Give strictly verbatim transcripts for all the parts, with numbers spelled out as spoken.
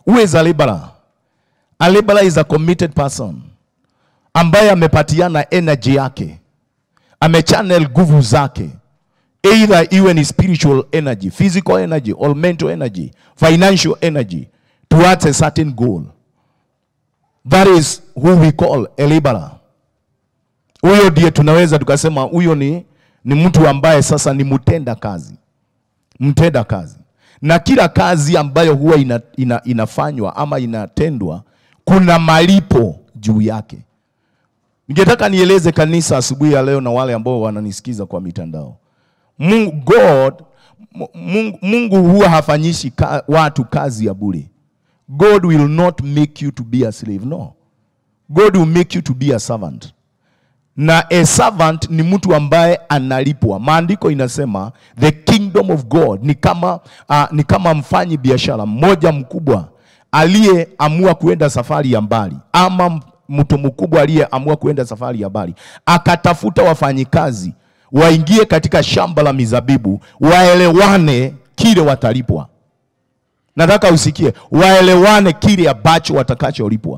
Who is a laborer? A laborer is a committed person ambaye amepatiana energy yake, amechannel nguvu zake, either iwe ni spiritual energy, physical energy, or mental energy, financial energy, towards a certain goal. That is who we call a laborer. Huyo ndiye tunaweza tukasema huyo ni ni mtu ambaye sasa ni mtenda kazi. Mtenda kazi. Na kila kazi ambayo huwa ina, ina, inafanywa ama inatendwa, kuna malipo juu yake. Ningetaka nieleze kanisa asubuhi ya leo na wale ambao wananisikiza kwa mitandao. Mungu, God, Mungu, Mungu huwa hafanyishi ka, watu kazi ya bure. God will not make you to be a slave, no. God will make you to be a servant. Na a servant ni mtu ambaye analipwa. Maandiko inasema the kingdom of God ni kama uh, ni kama mfanyi biashara mmoja mkubwa aliyeamua kuenda safari ya mbali, ama mtu mkubwa aliyeamua kuenda safari ya mbali, akatafuta wafanyikazi waingie katika shamba la mizabibu, waelewane kile watalipwa. Nataka usikie, waelewane kile ambacho watakacholipwa.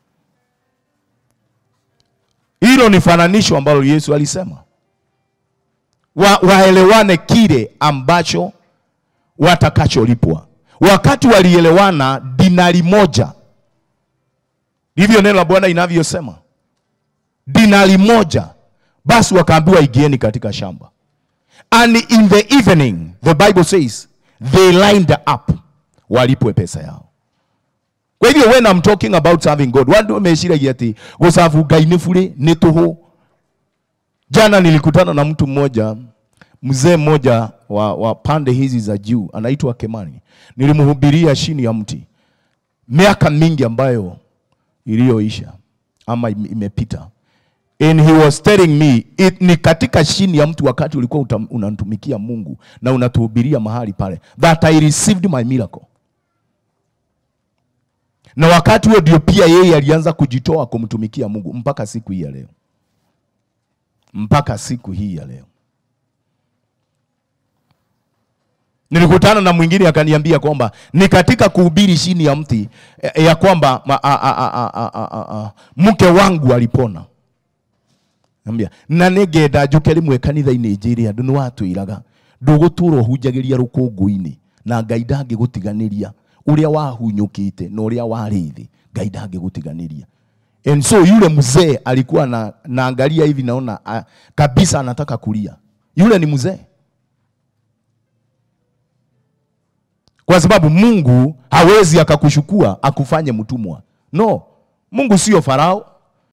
Hilo ni fananisho ambalo Yesu alisema. Wa, waelewane kile ambacho watakacholipwa. Wakati walielewana dinari moja, ndivyo neno la Bwana inavyosema, dinari moja, basi wakaambiwa igieni katika shamba. And in the evening, the Bible says, they lined up, walipwe pesa yao. Kwa hivyo when I'm talking about serving God, watu wameshira yeti gosafu gainifuri netuho. Jana nilikutana na mtu mmoja, mzee mmoja wa, wa pande hizi za juu, anaitwa Kemani. Nilimhubiria chini ya mti miaka mingi ambayo iliyoisha ama imepita. And he was telling me, it, ni katika chini ya mtu wakati ulikuwa unatumikia Mungu na unatuhubiria mahali pale, that I received my miracle. Na wakati huo ndio pia yeye alianza kujitoa kumtumikia Mungu mpaka siku hii ya leo. Mpaka siku hii ya leo. Nilikutana na mwingine akaniambia kwamba ni katika kuhubiri chini ya mti ya kwamba a, a, a, a, a, a, a, mke wangu alipona. Nambia na negeda jukeri mwe kanitha inejiri andu ni watuiraga nduguturo hunjagiria rukungu-ini na Ngai ndangigutiganiria uria wahunyukite na uria warithi Ngai ndangigutiganiria. And so yule mzee alikuwa na naangalia hivi naona uh, kabisa anataka kulia. Yule ni mzee. Kwa sababu Mungu hawezi akakushukua akufanye mtumwa. No, Mungu sio Farao.